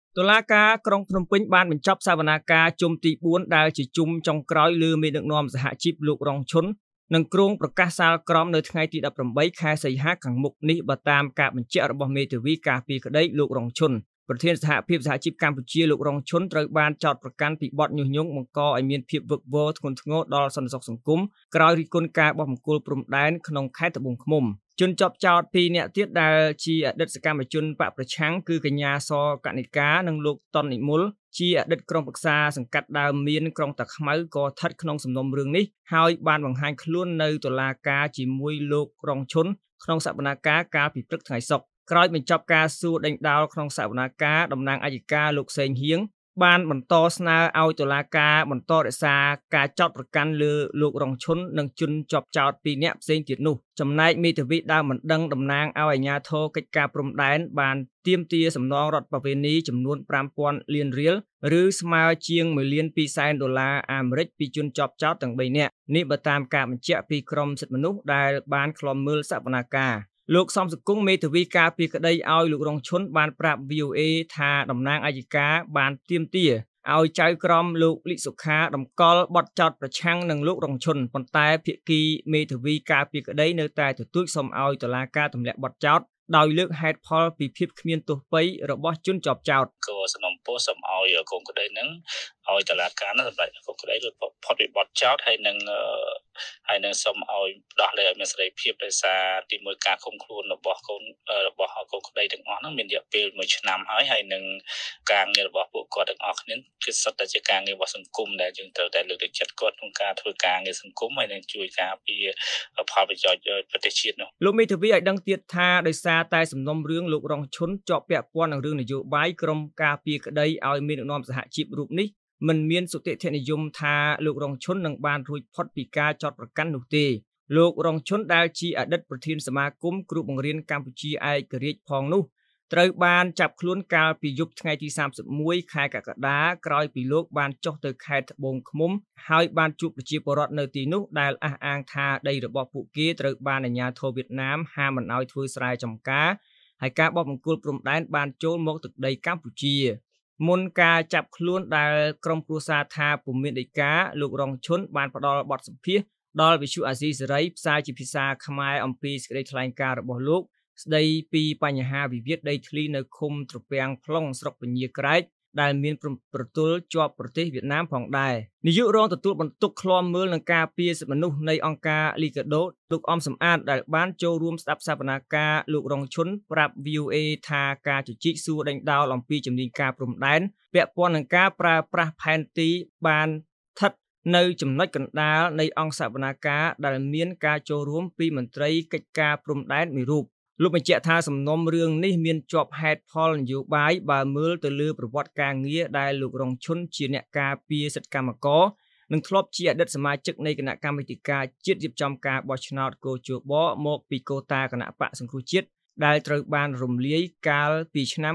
តុលាការក្រុងភ្នំពេញបានបញ្ចប់សវនាការជុំទី4ដែលជាជុំចុងក្រោយលើមេដឹកនាំសហជីពលោករងឈុននិងគ្រងប្រកាសសាលក្រមនៅថ្ងៃទី18ខែសីហាខាងមុខនេះបើតាមការបញ្ជាក់របស់មេធាវីការពារក្តីលោករងឈុនប្រធានសហភាពសហជីពកម្ពុជាលោករងឈុនត្រូវបានចោទប្រកាន់ពីបទញុះញង់បង្កឲ្យមានភាពវឹកវរធ្ងន់ធ្ងរដល់សន្តិសុខសង្គមក្រោយរិះគន់ការបោះបង្គោលព្រំដែនក្នុងខេត្តត្បូងឃ្មុំជនជាប់ចោទ2នាក់ទៀតដែលជាអតីតសកម្មជនបកប្រឆាំងគឺកញ្ញាសកនិកានិងលោកតុននិមលជាអតីតក្រុមប្រឹក្សាសង្កាត់ដើមមានក្រុងតាខ្មៅក៏ស្ថិតក្នុងសំណុំរឿងនេះហើយបានបង្ហាញខ្លួននៅតុលាការជាមួយលោករងឈុនក្នុងសវនាការកាលពីព្រឹកថ្ងៃសុក្រក្រោយបញ្ចប់ការសួរដេញដោលក្នុងសវនាការតំណាងអัยការលោកសេងហៀងបានបន្តស្នើឲ្យតុលាការបន្តរក្សាការចោទប្រកាន់លើលោករងឈុននិងជនជាប់ចោទ2នាក់ផ្សេងទៀតនោះចំណែកមេធាវីដើមមិនដឹងតំណាងឲ្យអាជ្ញាធរកិច្ចការព្រំដែនបានទាមទារសំណងរដ្ឋប្រវេណីចំនួន 5,000 លានរៀលឬស្មើជាង$1.2 លានអាមេរិកពីជនជាប់ចោទទាំង3នាក់នេះបើតាមការបញ្ជាក់ពីក្រមសិទ្ធិមនុស្សដែលបានឃ្លាំមើលសវនាការលោកសំសកុងមេធាវីការពារក្តីឲ្យលោករងឈុនបានប្រាប់ VOA ថាតំណាងអัยការបានទាមទារឲ្យចៅក្រមលោកលីសុខាតម្កល់បទចោទប្រឆាំងនឹងលោករងឈុនប៉ុន្តែភាគីមេធាវីការពារក្តីនៅតែទទូចសុំឲ្យតុលាការទម្លាក់បទចោទដោយលើកហេតុផលពីភាពគ្មានទោសពៃរបស់ជនជាប់ចោទក៏សំណុំពរសុំឲ្យកូនក្តីនឹងឲ្យតុលាការនឹងសម្រេចកូនក្តីរួចផុតពីបទចោទហើយនឹងសុំឲ្យដោះលែងឲ្យមានសេរីភាពដោយសារទីមួយការឃុំខ្លួនរបស់កូនក្តីទាំងអស់ហ្នឹងមានរយៈពេល1ឆ្នាំហើយនឹងការងាររបស់ពួកគាត់ទាំងអស់គ្នាគឺសុទ្ធតែជាការងាររបស់សង្គមដែលយើងត្រូវតែលើកទឹកចិត្តគាត់ក្នុងការធ្វើការងារសង្គមហើយនឹងជួយការពារផលប្រយោជន៍ប្រទេសជាតិនោះលោកមេធាវីឲ្យដឹងទៀតថាដោយសារតែសំណុំរឿងលោករងឈុនជាប់ពាក់ព័ន្ធនឹងរឿងនយោបាយក្រុមការពារក្តីឲ្យមានដឹកនាំសហជីពរូបនេះមិនមានសុតិធិនិយមថាលោករងឈុននឹងបានរួចផុតពីការចោទប្រកាន់នោះទេលោករងឈុនដែលជាអតីតប្រធានសមាគមគ្រូបង្រៀនកម្ពុជាឯករាជ្យផងនោះត្រូវបានចាប់ខ្លួនកាលពីយប់ថ្ងៃទី31ខែកក្កដាក្រោយពីលោកបានចុះទៅខេត្តត្បូងឃ្មុំហើយបានជួបប្រជាពលរដ្ឋនៅទីនោះដែលអះអាងថាដីរបស់ពួកគេត្រូវបានអាជ្ញាធរវៀតណាមហាមមិនឲ្យធ្វើស្រែចម្ការហើយការបោះបង្គោលព្រំដែនបានចូលមកទឹកដីកម្ពុជាមុនការចាប់ខ្លួនដែលក្រុមគ្រួសារថាពុំមានដីកាលោករងឈុនបានផ្ដល់បទសម្ភាសន៍ដល់វិទ្យុអាស៊ីសេរីផ្សាយជាភាសាខ្មែរអំពីសេចក្តីថ្លែងការណ៍របស់លោកស្ដីពីបញ្ហាវិវាទដីធ្លីនៅឃុំត្រពាំង plong ស្រុកពញាក្រែកដែលមានប្រទល់ជាប់ប្រទេសវៀតណាមផងដែរនាយករងទទួលបន្ទុកឃ្លាំមើលនឹងការពារសិទ្ធិមនុស្សនៃអង្គការ Liga do លោកអំសំអាតដែលបានចូលរួមស្ដាប់សវនាការលោករងឈុនប្រាប់ VOA ថាការជជែកសួរដេញដោលអំពីជំនាញការព្រំដែនពាក់ព័ន្ធនឹងការប្រើប្រាស់ផែនទីបានស្ថិតនៅចំណុចកណ្ដាលនៃអង្គសវនាការដែលមានការចូលរួមពីមន្ត្រីកិច្ចការព្រំដែនមួយរូបលោកបញ្ជាក់ថាសំណុំរឿងនេះមានជាប់ហេតុផលនយោបាយបើមើលទៅលើប្រវត្តិការងារដែលលោករងឈុនជាអ្នកការពារសិទ្ធិកម្មករនិងធ្លាប់ជាអតីតសមាជិកនៃគណៈកម្មាធិការជាតិរៀបចំការបោះឆ្នោតកោជបមកពីកូតាគណៈបកសង្គ្រោះជាតិដែលត្រូវបានរំលាយកាលពីឆ្នាំ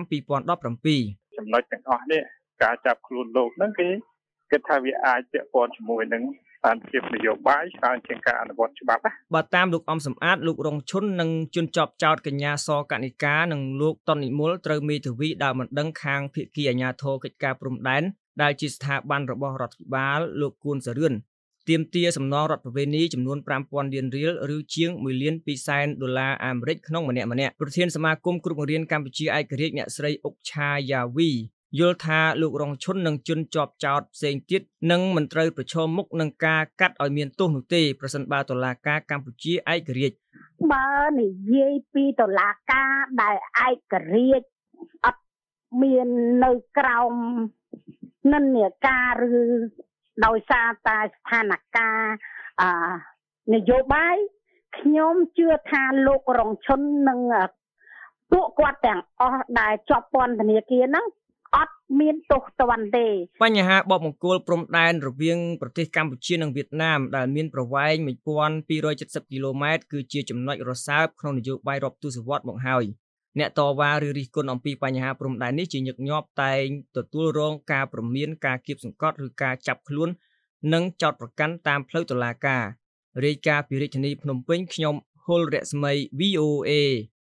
2017 ចំណុចទាំងអស់នេះការចាប់ខ្លួនលោកហ្នឹងគេគិតថាវាអាចពាក់ព័ន្ធជាមួយនឹងតាមភាពនយោបាយច្រើនជាងការអនុវត្តច្បាប់ណាបើតាមលោកអំសំអាតលោករងឈុននិងជនជាប់ចោទកញ្ញាសកនិកានិងលោកតុននិមលត្រូវមេធាវីដែលមិនដឹងខាងភាគីអាជ្ញាធរកិច្ចការព្រំដែនដែលជាស្ថាប័នរបស់រដ្ឋាភិបាលលោកគួនសរឿនទាមទារសំណងរដ្ឋប្រវេណីចំនួន 5,000 លានរៀលឬជាង$1.2 លានអាមេរិកក្នុងម្នាក់ប្រធានសមាគមគ្រូបង្រៀនកម្ពុជាឯករាជ្យអ្នកស្រីអុកឆាយ៉ាវីយល់ថាលោករងឈុននិងជនជាប់ចោទផ្សេងទៀតនឹងមិនត្រូវប្រឈមមុខនឹងការកាត់ឲ្យមានទោសនោះទេប្រសិនបើតុលាការកម្ពុជាឯករាជ្យបើនិយាយពីតុលាការដែលឯករាជ្យអត់មាននៅក្រោមនិន្នាការឬដោយសារតែស្ថានភាពនយោបាយខ្ញុំជឿថាលោករងឈុននិងពួកគាត់ទាំងអស់ដែលជាប់ពន្ធនាគារហ្នឹងអត់មានទោសទណ្ឌទេបញ្ហាបបបង្គោលព្រំដែនរវាងប្រទេសកម្ពុជានិងវៀតណាមដែលមានប្រវែង 1270 គីឡូម៉ែត្រគឺជាចំណុចរសើបក្នុងនយោបាយរាប់ទសវត្សរ៍មកហើយអ្នកតវ៉ាឬរិះគន់អំពីបញ្ហាព្រំដែននេះជាញឹកញាប់តែងទទួលរងការព្រមានការគៀបសង្កត់ឬការចាប់ខ្លួននិងចោទប្រកាន់តាមផ្លូវតុលាការរាយការណ៍ពីរាជធានីភ្នំពេញខ្ញុំហុលរស្មី VOA